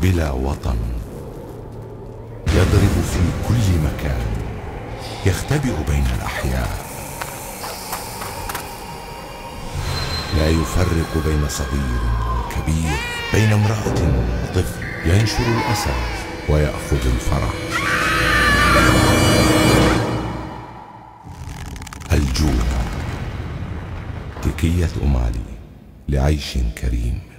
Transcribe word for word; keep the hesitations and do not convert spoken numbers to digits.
بلا وطن، يضرب في كل مكان، يختبئ بين الأحياء، لا يفرق بين صغير وكبير، بين امرأة وطفل، ينشر الأسى ويأخذ الفرح. الجوع، تكية أم علي لعيش كريم.